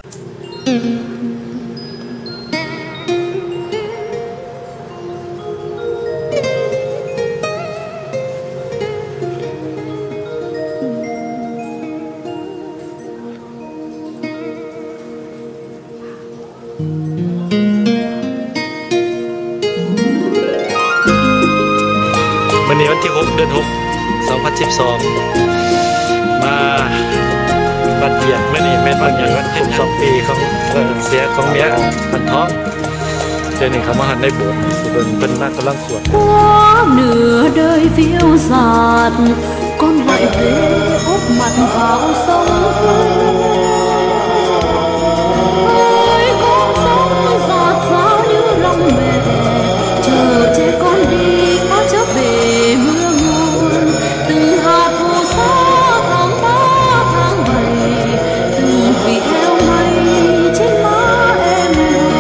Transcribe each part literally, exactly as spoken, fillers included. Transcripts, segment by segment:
วันนี้วันที่หกเดือนหกสองพันสิบสองมาบัดเดียดไม่นี่แม่นวันอย่างวันที่สองปีของเสียของเมียพันท้องเจนี่เขามาหันในโบสถ์เป็นเป็นนักกำลังสวด quá nửa đời phiêu dạt con lại về úp mặt vào sông ơi con sông giạt rào như lòng mẹ chờ che con đi có trở về mưa nguồn từng hạt phù sa tháng ba tháng bảy từng vị theo mây trên má em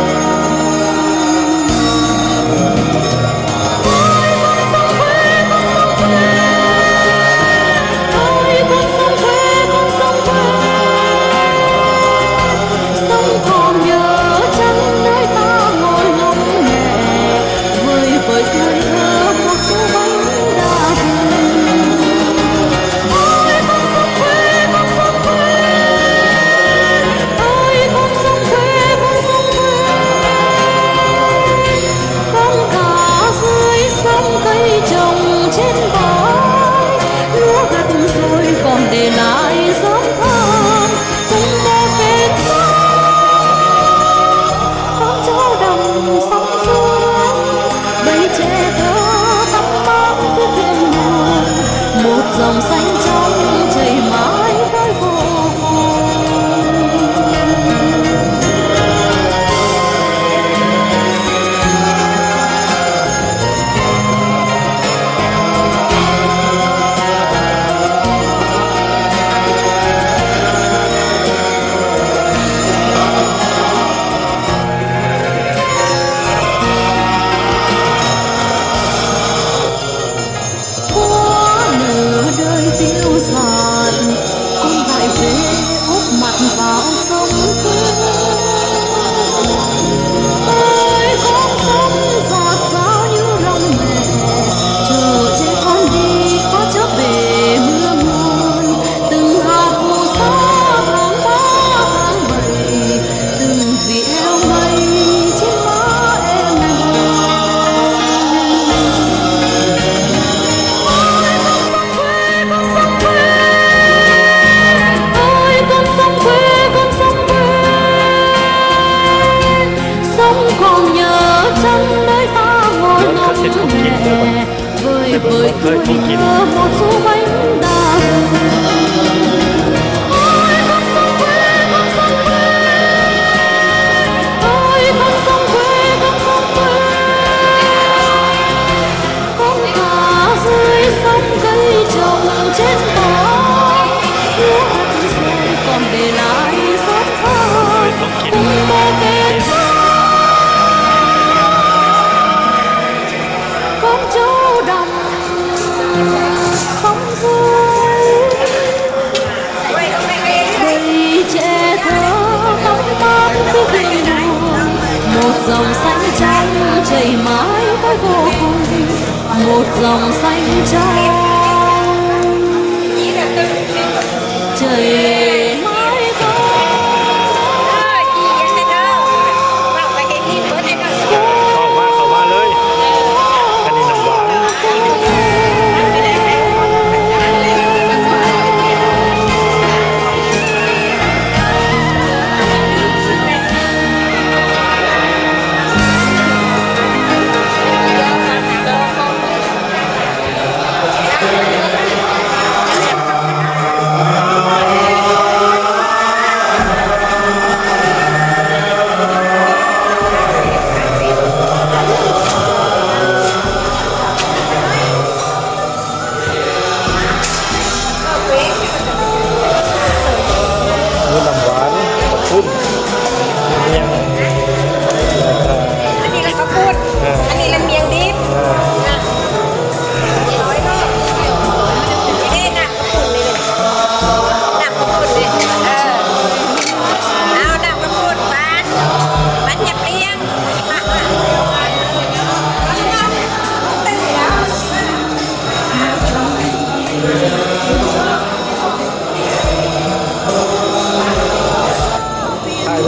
dòng xanh trong chảy mãi với vô với tuổi thơ một số bánh đa ôi con sông quê con sông quê ôi con sông quê con sông quê con cá dưới sông cây trồng trên bờ lúa hạt rồi còn để lại xót xa cùng bờ kề con trâu đồng sóng dưới đầy trẻ thơ tóc mang phía bên đường một dòng xanh trong chảy mãi tới vô cùng một dòng xanh trong chảy mãi tới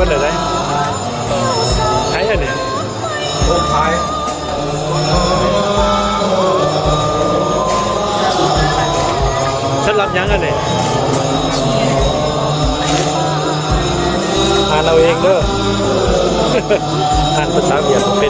วันไหนไทยอันนี้โอ้ไทยฉันรับยังอันนี้อ่านเราเองเด้อ อ่านภาษาเวียดเป็น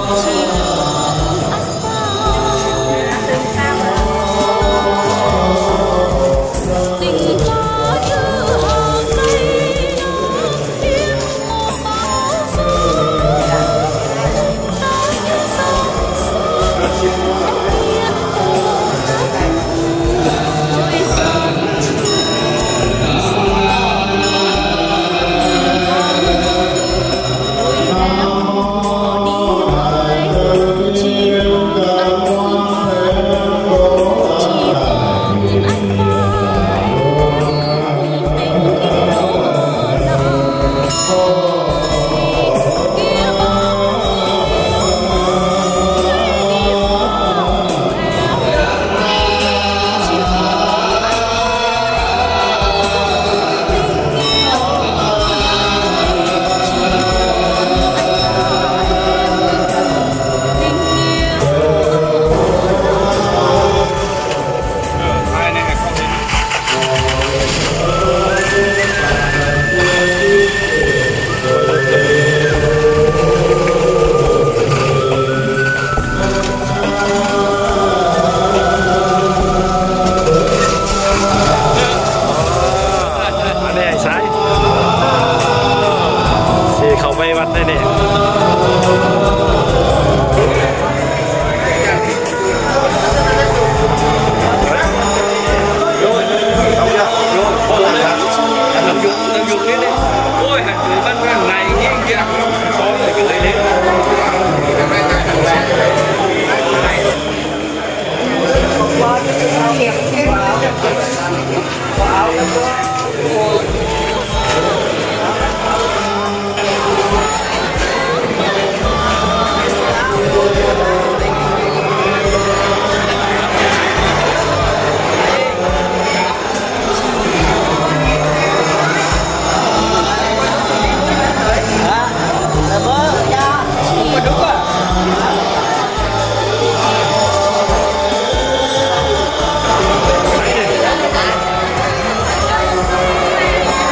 เ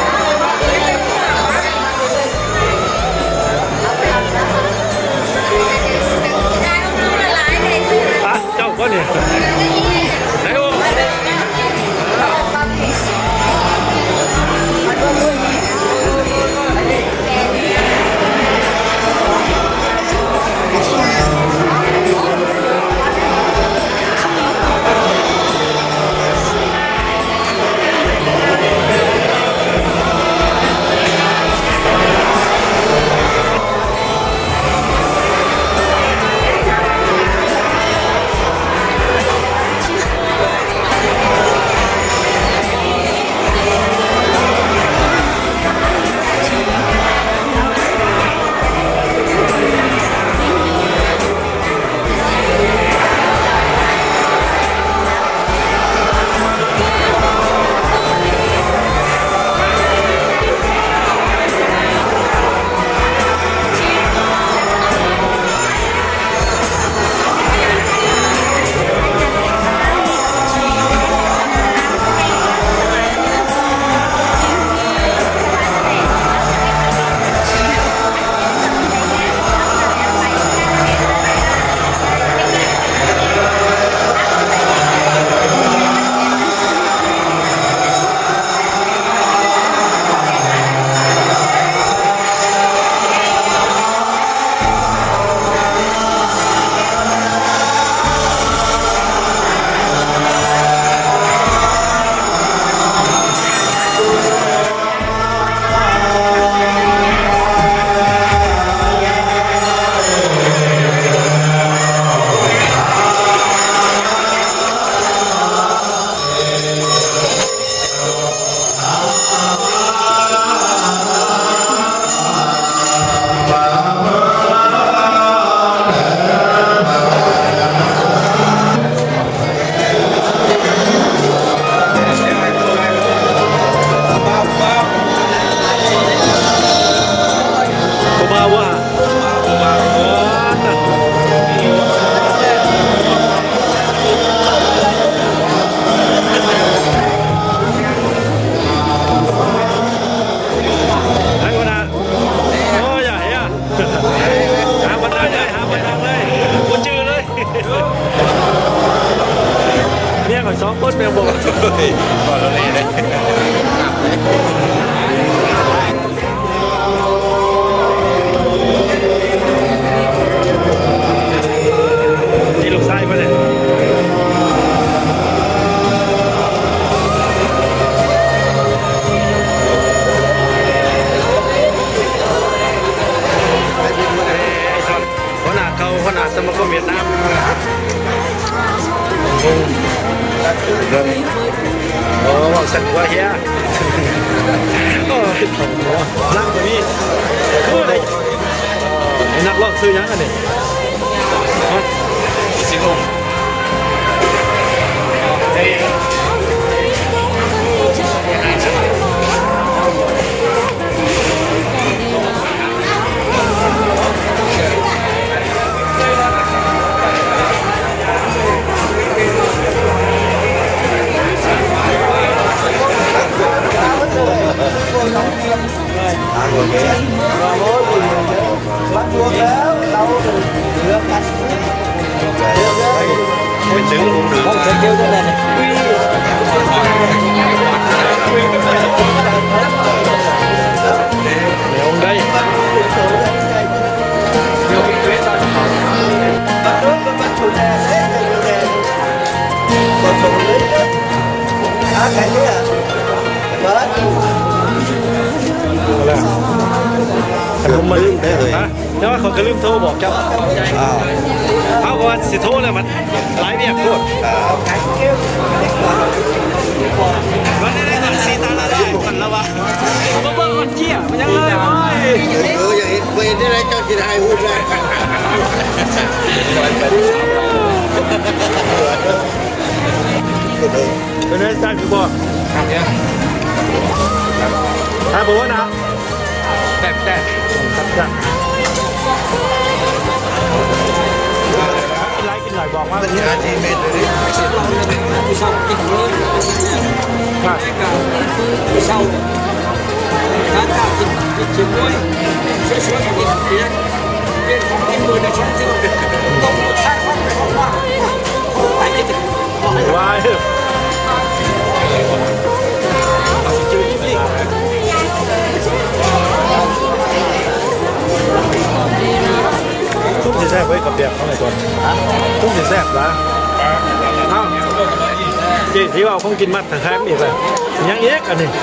คนแมวบอกก่อนเราเลยเลยนี่ลูกไส้ปะเนี่ยขนาดเขาขนาดสมัครเวียดนามโอ้บอกสันว่าเฮียโอ้ติดของหัวนั่งตรงนี้คืออะไรไอ้นักร้องซื้อยังกันเนี่ยสิงห์ไม่ถึงห้องเช็คเดียวได้เลยเดี๋ยวได้แต่ผมมาลืมได้เลยแต่ว่าเขาก็ลืมโทรบอกเจ้าเอาก่อนสิโทรเลยมันไลฟ์เนี่ยพูดวันนี้ได้เงินสีตาละได้คนละวะมาเบิ้งคนเจี๊ยมันยังเลยเว้ยเอออย่างนี้เว้ยได้ไรเจ้าสิได้พูดได้เป็นไงจ้างคือบอกครับเนี่ยถ้าบอกว่านะแต่แต่ครับจ้ะกินไรกินหน่อยบอกว่าเป็นอาชีพเม็ดเลยไม่ใช่เราเลยผู้ชอบกินเลยครับผู้ชอบร้านข้าวกินกินชิมด้วยช่วยช่วยกินเพียงเพียงของกินมือในช่วงที่ต้องใช้ความเป็นของว่าไปกินว้ายตุ้มสีแซ่บไว้กับเบียร์เขาไหนก่อนตุ้มสีแซ่บละเอ้าจีที่ว่าคงกินมัดทางแคมป์อีกเลยยังเอ็กอันนี้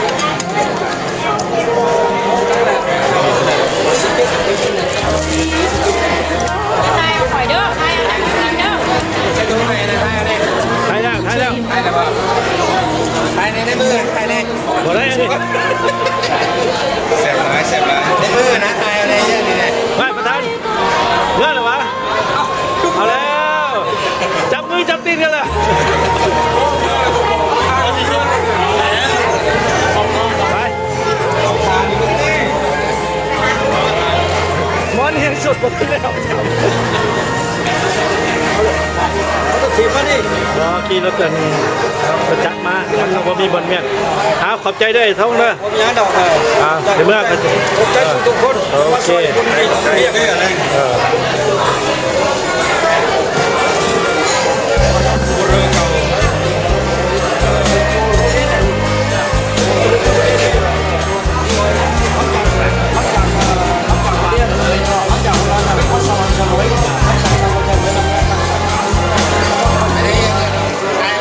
ไทยหอยเด้อไทยไทยเด้อไทยแล้วไทยแล้วไทยแล้วไทยในมือไทยในบ่ได้อันนี้แซ่บร้ายแซ่บร้ายในมือนะไทยอะไรเนี่ยนี่ไม่ประธานเงื่อนหรอวะเอาแล้วจับมือจับตีนกันเลยไปมอนเห็นสุดหมดแล้วเขาต้องถีบมาดิรอขี่รถกันประจักษ์มามันต้องมีบอลเมียนเอาขอบใจด้วยท้องเลยผมย้ายดอกเลยเดี๋ยวเมื่อกันขอบใจทุกคนโอเคเรียกได้อะไร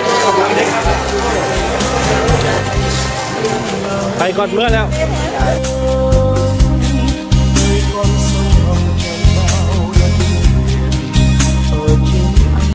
ไปก่อนเมื่อแล้ว